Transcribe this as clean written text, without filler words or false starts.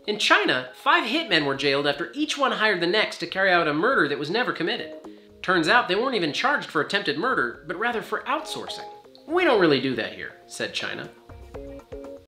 In China, 5 hitmen were jailed after each one hired the next to carry out a murder that was never committed. Turns out they weren't even charged for attempted murder, but rather for outsourcing. We don't really do that here, said China.